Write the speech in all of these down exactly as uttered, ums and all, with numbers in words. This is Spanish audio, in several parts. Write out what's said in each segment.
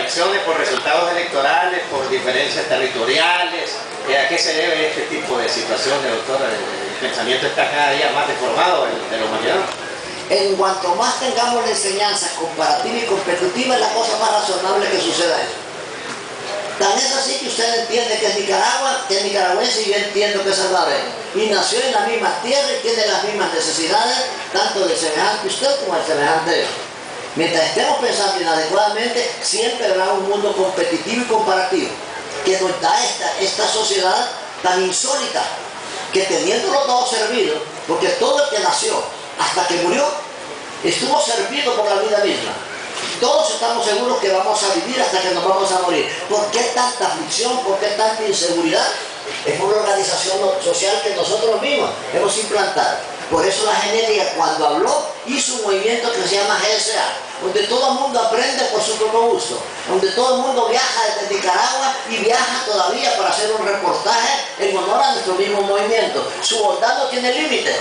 contradicciones por resultados electorales, por diferencias territoriales. ¿A qué se debe este tipo de situaciones, doctora? El pensamiento está cada día más deformado de la humanidad. En cuanto más tengamos la enseñanza comparativa y competitiva, es la cosa más razonable que suceda eso. Tan es así que usted entiende que es Nicaragua, que es nicaragüense, y yo entiendo que es salvadoreño. Y nació en la misma tierra y tiene las mismas necesidades, tanto del semejante usted como del semejante yo. Mientras estemos pensando inadecuadamente, siempre habrá un mundo competitivo y comparativo, que nos da esta, esta sociedad tan insólita, que teniéndolo todo servido, porque todo el que nació hasta que murió, estuvo servido por la vida misma. Todos estamos seguros que vamos a vivir hasta que nos vamos a morir. ¿Por qué tanta aflicción? ¿Por qué tanta inseguridad? Es por la organización social que nosotros mismos hemos implantado. Por eso la genética, cuando habló, hizo un movimiento que se llama G S A, donde todo el mundo aprende por su propio gusto, donde todo el mundo viaja desde Nicaragua y viaja todavía para hacer un reportaje en honor a nuestro mismo movimiento. Su bondad no tiene límite.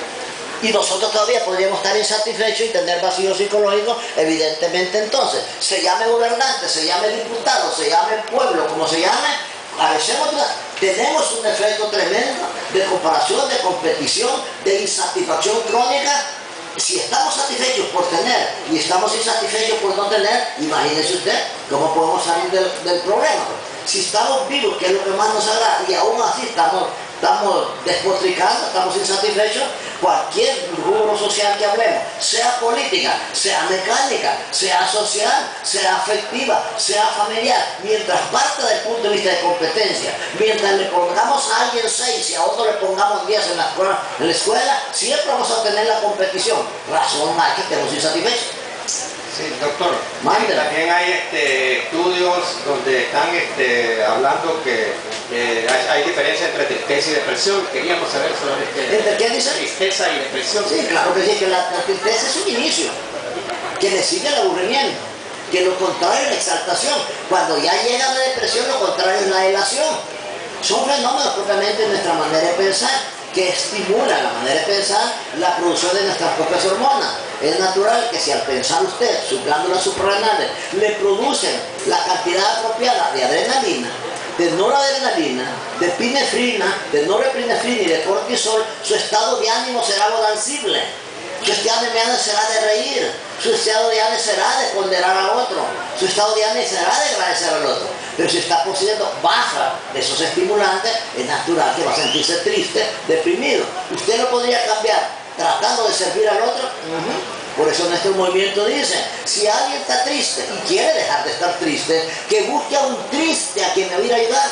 Y nosotros todavía podríamos estar insatisfechos y tener vacío psicológico, evidentemente. Entonces, se llame gobernante, se llame diputado, se llame pueblo, como se llame, parecemos, tenemos un efecto tremendo de comparación, de competición, de insatisfacción crónica. Si estamos satisfechos por tener y estamos insatisfechos por no tener, imagínese usted cómo podemos salir del, del problema. Si estamos vivos, que es lo que más nos agrada, y aún así estamos, estamos despotricando, estamos insatisfechos, cualquier rubro social que hablemos, sea política, sea mecánica, sea social, sea afectiva, sea familiar, mientras parte del punto de vista de competencia, mientras le pongamos a alguien seis y a otro le pongamos diez en la escuela, en la escuela siempre vamos a tener la competición. Razón más que estemos insatisfechos. Sí, doctor. Mándela. También hay este, estudios donde están este, hablando que eh, hay, hay diferencia entre tristeza y depresión. Queríamos saber sobre este, ¿Entre qué dice? Tristeza y depresión. Sí, claro que sí, que la, la tristeza es un inicio, que le sigue el aburrimiento, que lo contrario es la exaltación. Cuando ya llega la depresión, lo contrario es la elación. Son fenómenos propiamente de nuestra manera de pensar, que estimulan la manera de pensar la producción de nuestras propias hormonas. Es natural que si al pensar usted, sus glándulas suprarrenales le producen la cantidad apropiada de adrenalina, de noradrenalina, de epinefrina, de norepinefrina y de cortisol, su estado de ánimo será bonancible. Su estado de ánimo será de reír, su estado de ánimo será de ponderar a otro, su estado de ánimo será de agradecer al otro. Pero si está poseyendo baja de esos estimulantes, es natural que va a sentirse triste, deprimido. Usted lo podría cambiar tratando de servir al otro. Uh-huh. Por eso nuestro movimiento dice, si alguien está triste y quiere dejar de estar triste, que busque a un triste a quien me vaya a ayudar.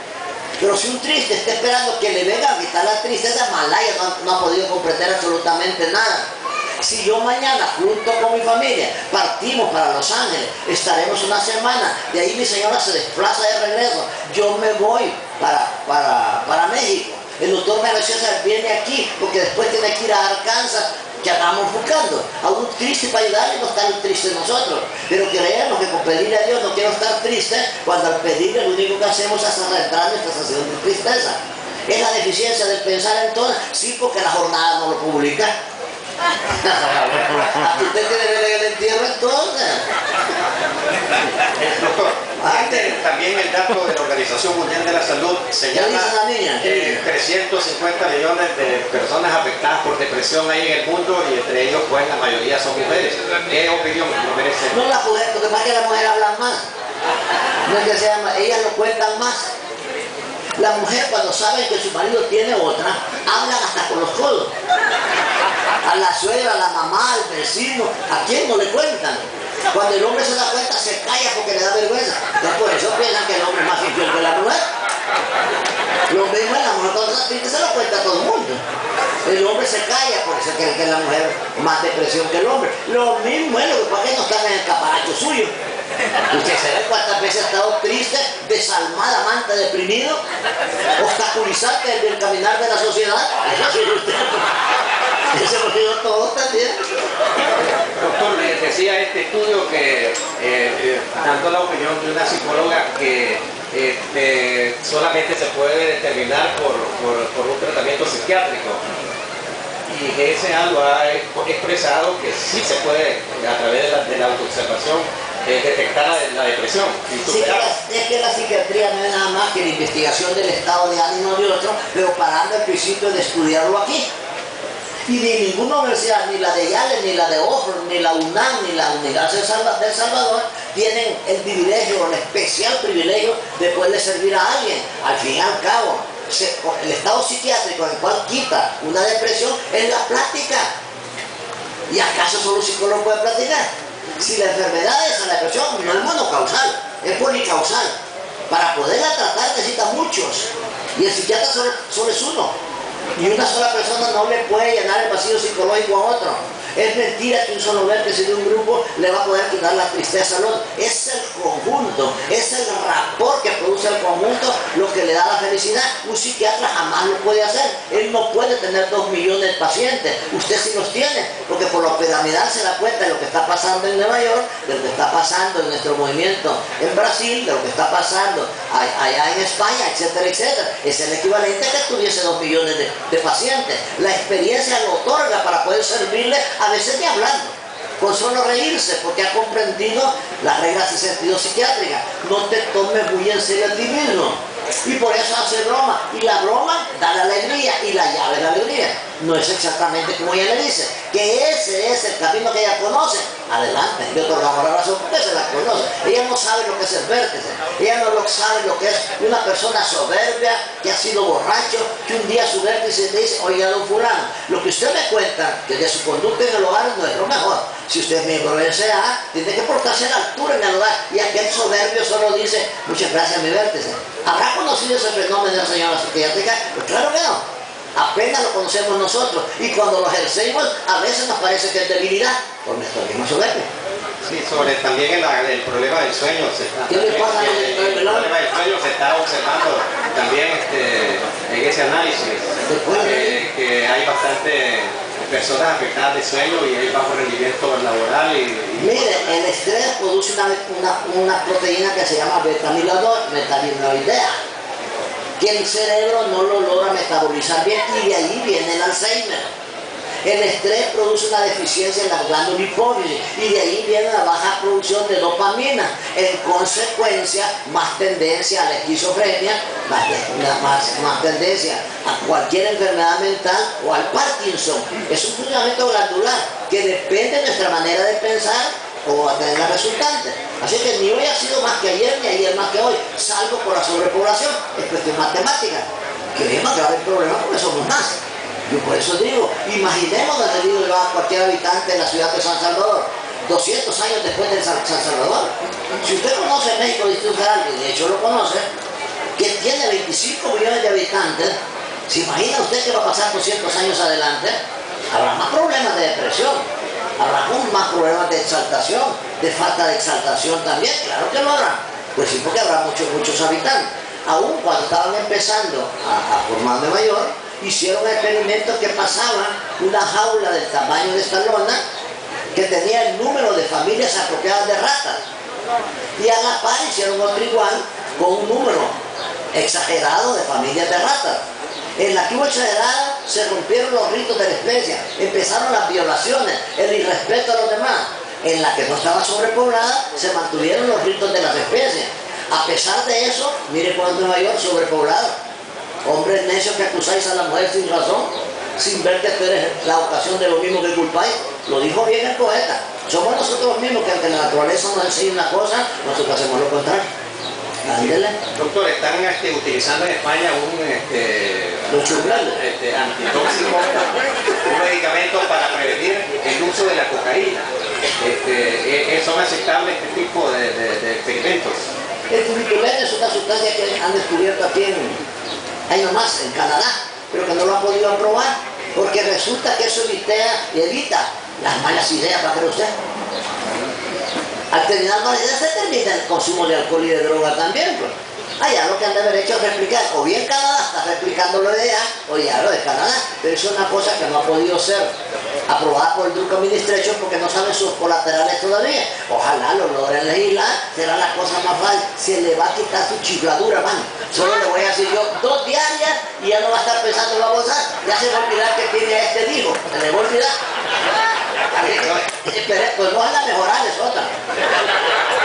Pero si un triste está esperando que le venga a quitar la tristeza, Malaya no, no ha podido comprender absolutamente nada. Si yo mañana, junto con mi familia, partimos para Los Ángeles, estaremos una semana, de ahí mi señora se desplaza de regreso, yo me voy para, para, para México. El doctor Mario César viene aquí, porque después tiene que ir a Arkansas, que andamos buscando a un triste para ayudarle, no estar triste nosotros. Pero creemos que con pedirle a Dios no quiero estar triste, cuando al pedirle lo único que hacemos es arrastrar nuestra sensación de tristeza. Es la deficiencia del pensar entonces, sí, porque la jornada no lo publica. ¿Usted quiere ver el entierro entonces? Doctor, este, también el dato de la Organización Mundial de la Salud se llama eh, trescientos cincuenta millones de personas afectadas por depresión hay en el mundo, y entre ellos pues la mayoría son mujeres. ¿Qué opinión no merece? No, las mujeres, lo que pasa es que las mujeres hablan más. No es que se llama, ellas lo cuentan más. La mujer, cuando sabe que su marido tiene otra, hablan hasta con los codos. A la suegra, a la mamá, al vecino, ¿a quién no le cuentan? Cuando el hombre se da cuenta, se calla porque le da vergüenza. Entonces, por eso piensan que el hombre es más infiel que la mujer. Lo mismo es la mujer, cuando se pinta se lo cuenta a todo el mundo. El hombre se calla, por eso es que, que la mujer más depresión que el hombre. Lo mismo es, lo que pasa es que no están en el caparacho suyo. Usted sabe cuántas veces ha estado triste, desalmada, amante, deprimido, obstaculizante del caminar de la sociedad. Eso ha sido usted. Eso hemos sido todos también. Doctor, le decía este estudio que, eh, eh, dando la opinión de una psicóloga, que eh, eh, solamente se puede determinar por, por, por un tratamiento psiquiátrico. Y G S A lo ha expresado que sí se puede, a través de la, de la autoobservación, eh, detectar la, la depresión y Sí, que superarla. la, es que la psiquiatría no es nada más que la investigación del estado de ánimo de otro, pero parando el principio de estudiarlo aquí. Y ni ninguna universidad, ni la de Yale, ni la de Oxford, ni la UNAM, ni la Universidad de Salva- del Salvador, tienen el privilegio, el especial privilegio de poderle servir a alguien. Al fin y al cabo, se- el estado psiquiátrico en el cual quita una depresión es la plática. ¿Y acaso solo un psicólogo puede platicar? Si la enfermedad es la depresión, no es monocausal, es policausal. Para poderla tratar necesita muchos. Y el psiquiatra solo, solo es uno. Y una sola persona no le puede llenar el vacío psicológico a otro. Es mentira que un solo vértice de un grupo le va a poder quitar la tristeza al otro. Es el conjunto, es el rapport que produce el conjunto lo que le da la felicidad. Un psiquiatra jamás lo puede hacer. Él no puede tener dos millones de pacientes. Usted sí los tiene, porque por la piramidal se da cuenta de lo que está pasando en Nueva York, de lo que está pasando en nuestro movimiento en Brasil, de lo que está pasando allá en España, etcétera, etcétera. Es el equivalente a que tuviese dos millones de, de pacientes. La experiencia lo otorga para poder servirle, a veces ni hablando, con solo reírse, porque ha comprendido las reglas de sentido psiquiátrica. No te tomes muy en serio a ti mismo. Y por eso hace broma. Y la broma da la alegría, y la llave es la alegría. No es exactamente como ella le dice, que ese es el camino que ella conoce. Adelante, yo otorgamos la razón porque se la conoce. Ella no sabe lo que es el vértice. Ella no lo sabe lo que es una persona soberbia, que ha sido borracho, que un día su vértice le dice: oiga, don fulano, lo que usted me cuenta que de su conducta en el hogar no es lo mejor. Si usted es miembro del C A, tiene que portarse a la altura en el hogar. Y aquel soberbio solo dice: muchas gracias, mi vértice. ¿Habrá conocido ese fenómeno de la señora psiquiátrica? Pues claro que no. Apenas lo conocemos nosotros. Y cuando lo ejercemos, a veces nos parece que es debilidad por nuestro mismo soberbio. Sí, sobre también el, el problema del sueño. Se está, ¿Qué le pasa el, al- el, al el velón? problema del sueño se está observando también este, en ese análisis. Después de- eh, que hay bastante personas afectadas de sueño y hay bajo rendimiento laboral. Y, y Mire, el estrés produce una, una, una proteína que se llama beta-amiloidea, que el cerebro no lo logra metabolizar bien, y de ahí viene el Alzheimer. El estrés produce una deficiencia en la glándula hipófisis, y de ahí viene la baja producción de dopamina. En consecuencia, más tendencia a la esquizofrenia, más, más, más tendencia a cualquier enfermedad mental o al Parkinson. Es un funcionamiento glandular que depende de nuestra manera de pensar o a tener la resultante. Así que ni hoy ha sido más que ayer, ni ayer más que hoy, salvo por la sobrepoblación. Es cuestión matemática, que es más grave el problema porque somos más. Yo por eso digo, imaginemos donde vive cualquier habitante de la ciudad de San Salvador, doscientos años después de San, San Salvador. Si usted conoce México, Distrito Federal, y de hecho lo conoce, que tiene veinticinco millones de habitantes, ¿se imagina usted que va a pasar doscientos años adelante? Habrá más problemas de depresión, habrá más problemas de exaltación, de falta de exaltación también, claro que lo habrá. Pues sí, porque habrá muchos, muchos habitantes. Aún cuando estaban empezando a, a formar Nueva York, hicieron experimentos que pasaban una jaula del tamaño de esta lona que tenía el número de familias apropiadas de ratas, y a la par hicieron otro igual con un número exagerado de familias de ratas. En la que hubo exagerada se rompieron los ritos de la especie, empezaron las violaciones, el irrespeto a los demás. En la que no estaba sobrepoblada se mantuvieron los ritos de las especies. A pesar de eso, mire cuando Nueva York sobrepoblado. Hombres necios que acusáis a la mujer sin razón, sin ver que tú eres la ocasión de lo mismo que culpáis. Lo dijo bien el poeta. Somos nosotros mismos que aunque la naturaleza nos enseña una cosa, nosotros hacemos lo contrario. Ándele. Doctor, están este, utilizando en España un este, Los chumbrales. este, antitóxico, un medicamento para prevenir el uso de la cocaína. Este, eh, ¿Son aceptables este tipo de, de, de experimentos? El fumitolen es una sustancia que han descubierto aquí en, ahí nomás, en Canadá, pero que no lo han podido probar, porque resulta que eso evita, evita las malas ideas, para que usted. Al terminar malas ideas se termina el consumo de alcohol y de droga también, pues. Allá lo que han de haber hecho es replicar, o bien Canadá está replicando lo de allá, o ya lo de Canadá, pero eso es una cosa que no ha podido ser aprobada por el Drug Administration porque no saben sus colaterales todavía. Ojalá lo logren legislar, será la cosa más fácil. Se le va a quitar su chifladura, man. Solo le voy a decir yo dos diarias y ya no va a estar pensando en la bolsa, ya se va a olvidar que tiene a este hijo, se le va a olvidar. Así que, pues no es la mejorar, es otra.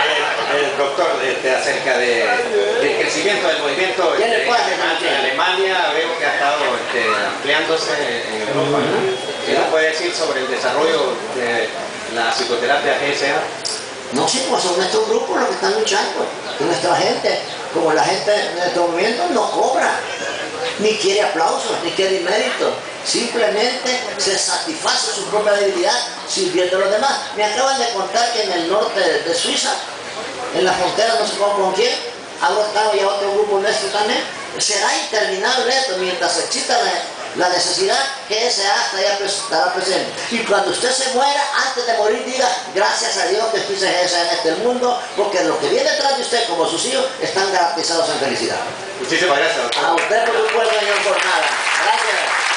este, acerca de, del crecimiento del movimiento ¿Qué le este, pasa, en Alemania, en Alemania veo que ha estado este, ampliándose en Europa. ¿Qué nos puede decir sobre el desarrollo de la psicoterapia G S A? No, sí, pues son nuestros grupos los que están luchando. Y nuestra gente, como la gente de nuestro movimiento, no cobra, ni quiere aplausos, ni quiere mérito. Simplemente se satisface su propia debilidad sirviendo a los demás. Me acaban de contar que en el norte de Suiza, en la frontera, no sé cómo con quién, ha brotado ya otro grupo nuestro también. Será interminable esto, mientras exista la, la necesidad, G S A estará, estará presente. Y cuando usted se muera, antes de morir, diga, gracias a Dios que existe G S A en este mundo, porque los que vienen detrás de usted, como sus hijos, están garantizados en felicidad. Muchísimas gracias, doctor. A usted, por supuesto, señor Fornada. Gracias.